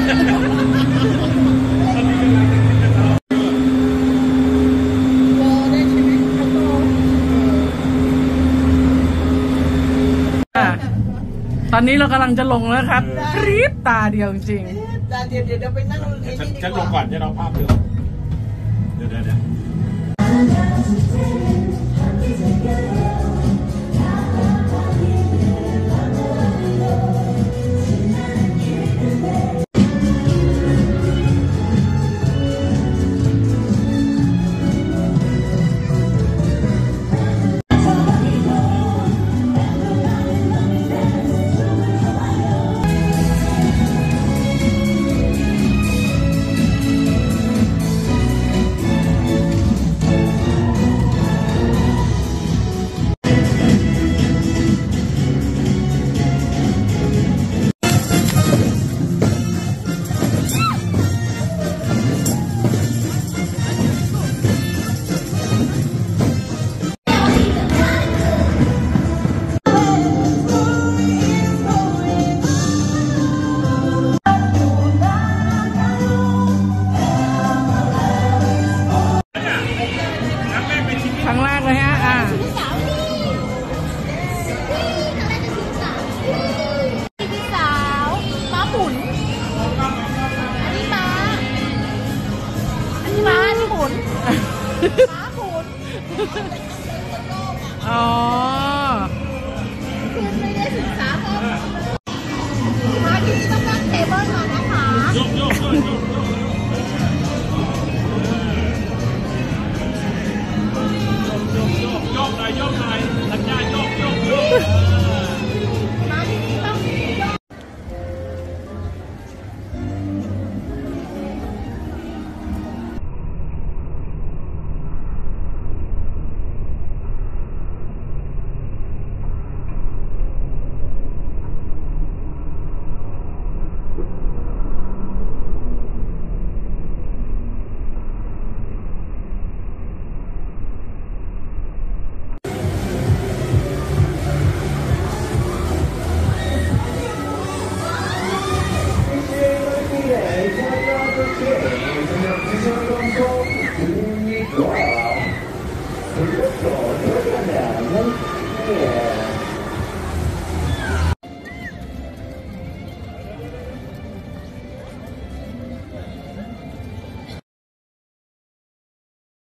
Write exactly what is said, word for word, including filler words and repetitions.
ตอนนี้เรากำลังจะลงแล้วครับพริบตาเดียวจริงตาเดียวเดี๋ยวไปนั่งนี่ดีกว่าฉันลงก่อนจะเราภาพเดียวเดี๋ยวเดี๋ยวเดี๋ยวครั้งแรกเลยฮะอ่าพี่สาวม้าหมุนอันนี้ม้าอันนี้ม้าอันนี้หมุนม้าหมุนอ๋อคือไม่ได้ศึกษาเพราะม้าที่นี่ต้องนั่งเทเบิลก่อนนะคะโยกโยกโยกโยกโยกหน่อยโยกหน่อยสัญญาโยกโยกโยกม้าที่นี่ต้องโยก Let's go.